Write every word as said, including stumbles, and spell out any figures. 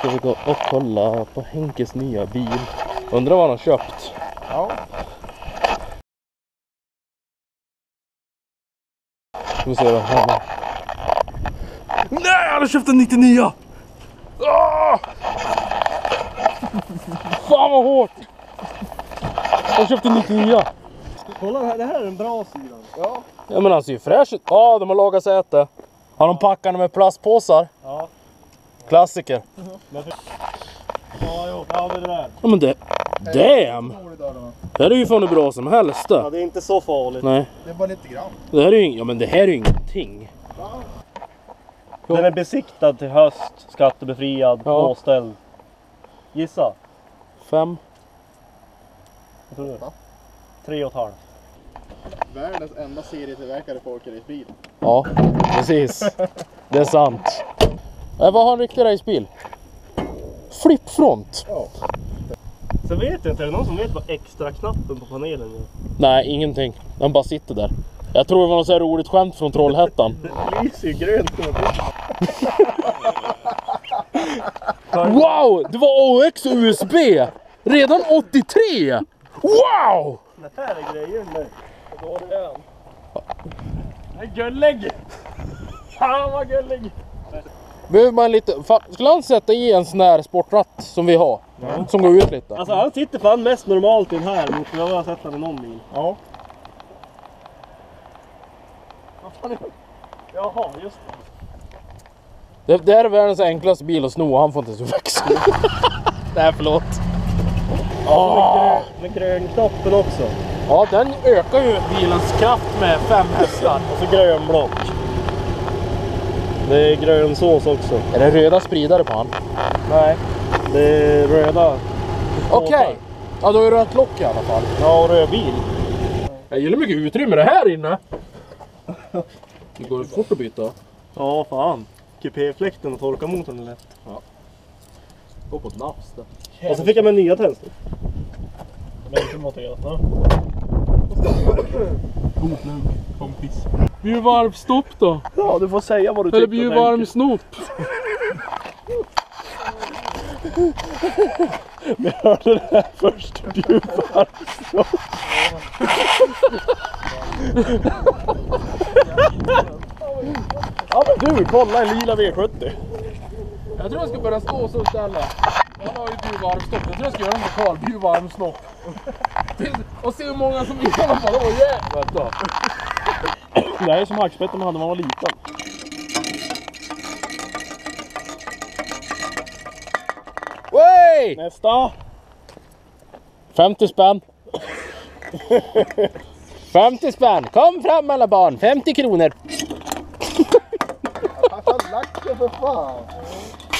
ska vi gå och kolla på Henkes nya bil. Undrar vad han har köpt. Ja. Vi ser vad han har. Nej, han har köpt en nittionio! Åh! Fan vad hårt! Han köpte en nittionio! Kolla, det här är en bra sidan. Ja. Ja men han ser ju fräsch ut. Ja, de har lagat säte. Har de packat med plastpåsar? Ja. Klassiker. Ja, jo. Ja, det där. Ja men det... Damn! Det här är ju fan hur bra som helst. Ja, det är inte så farligt. Nej. Det är bara lite grann. Det här är ju, ja men det här är ju ingenting. Den är besiktad till höst, skattebefriad, Ja. påställd. Gissa. Fem. Jag tror det. Tre och ett halvt. Världens enda serietillverkare folkracebil. Ja, precis. Det är sant. Äh, vad har en riktig racebil? Flippfront. Ja. Sen vet jag inte, är det någon som vet vad extra knappen på panelen gör? Nej, ingenting. Den bara sitter där. Jag tror det var något så här roligt skämt från Trollhättan. Det lyser ju grönt. Wow! Det var A X och U S B! Redan åttiotre! Wow! Det här är grejen nu. Då är det en. Det är gullig! Fan vad gullig! Behöver man lite... Fan, skulle han sätta i en sån här sportratt som vi har? Ja. Som går ut lite? Alltså han sitter fan mest normalt i den här mot vad jag har sett i någon bil. Ja. Vad fan är det? Jaha, just Det, det. det här är världens enklaste bil att sno. Han får inte så växla. Nej, förlåt. Oh. Med grönknoppen också. Ja, den ökar ju bilens kraft med fem hästar. Och så grönblock. Det är grönsås också. Är det röda spridare på han? Nej, det är röda. Okej. Okay. Ja, då är det rött lock i alla fall. Ja, och röd bil. Jag gillar mycket utrymme det här inne. Det går fort att byta. Ja, fan. Kupéfläkten och torkarmotorn är lätt. Ja. Gå på ett nafs där. Och så fick jag med nya tändstick. Men inte monterat, va? God nog, kompis. Blir varm stopp då? Ja, du får säga vad du tycker. Eller blir varm snop? Vi hörde det här först. Bjud varm snopp. Ja men du, kolla en lila V sjuttio. Jag tror jag ska börja stå så istället. Jag har ju bjudvarmstopp. Jag tror jag ska göra en lokal bjudvarmsnopp. Och se hur många som vill ha bara. Åh jävlar då. Det här är som hackspetten man hade när man var liten. Wey! Nästa! femtio spänn. femtio spänn. Kom fram alla barn. femtio kronor. Han har lagt det för fan.